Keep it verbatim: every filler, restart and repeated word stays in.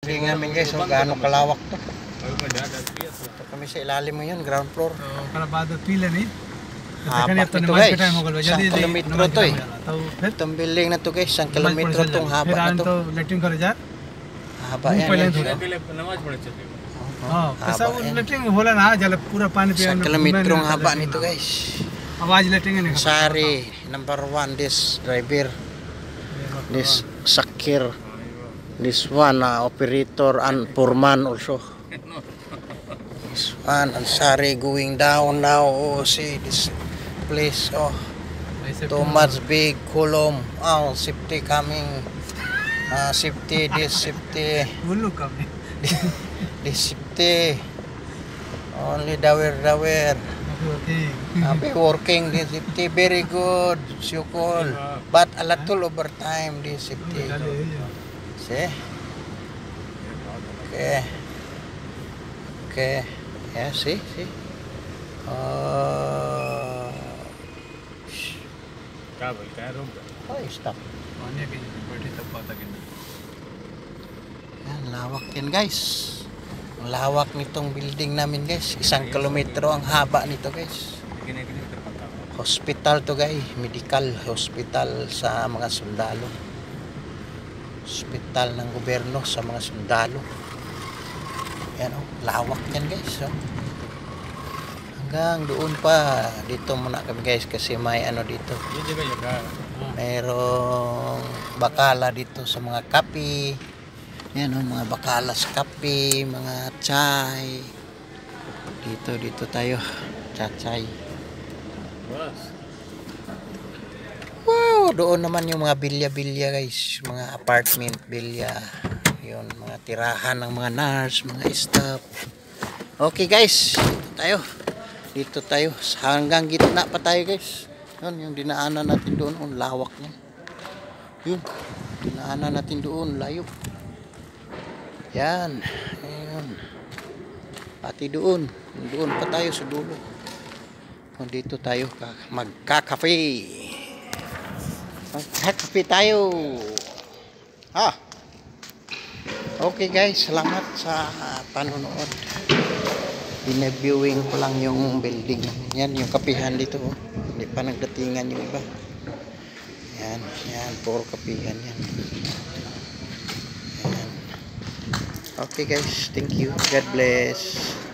building namin guys. So, gaano kalawak to. Ito kami sa ilalim mo yun, ground floor. Haba ito guys. Isang kilometro to eh. Itong building na to guys. Isang kilometro itong haba na to. Haba yan guys. Isang kilometro ang haba nito guys. Sari, number one, this driver. This Sakir. This one, uh, operator and foreman also. This one, Ansari going down now. Oh, see this place. Oh, too much big column. Oh, safety coming. Uh, safety, this safety. This safety. Only dawer dawer. Happy working this safety. Very good. Syukol. But a little overtime this safety. See? Okay. Okay. Yeah, see? See? Uh, oh, stop. Yan, lawak yan guys. Ang lawak nitong building namin guys. Isang kilometro ang haba nito guys. Hospital to guys. Medical hospital sa mga sundalo. Hospital ng gobyerno sa mga sundalo. Yan o, oh, lawak yan guys. Oh. Hanggang doon pa. Dito muna kami guys kasi may ano dito. Mayroong bakala dito sa mga kape. Yan o, oh, mga bakala sa kape, mga chai. Dito, dito tayo. Chachay. Wow, doon naman yung mga bilya-bilya guys, mga apartment bilya. Yun, mga tirahan ng mga nurse, mga staff. Okay guys, dito tayo. Dito tayo, hanggang gitna pa tayo guys. Yun, yung dinaanan natin doon, ang lawak niya. Yun, dinaanan natin doon, layo. Yan, ayun. Pati doon, doon pa tayo sa dulo. Dito tayo magkakape. Magkakape tayo. Ah. Okay guys, salamat sa panonood. Bine-viewing ko lang yung building namin. Yan, yung kapihan dito. Oh. Hindi pa nagdatingan yung iba. Yan, yan, puro kapihan yan. Yan. Okay guys, thank you. God bless.